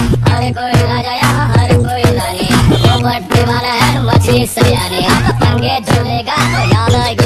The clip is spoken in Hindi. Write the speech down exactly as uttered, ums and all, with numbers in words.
हर कोई राजा यहाँ हर कोई रानी, वो बट्टी वाला है मछली सयानी, पंगे झूलेगा तो याद आएगा।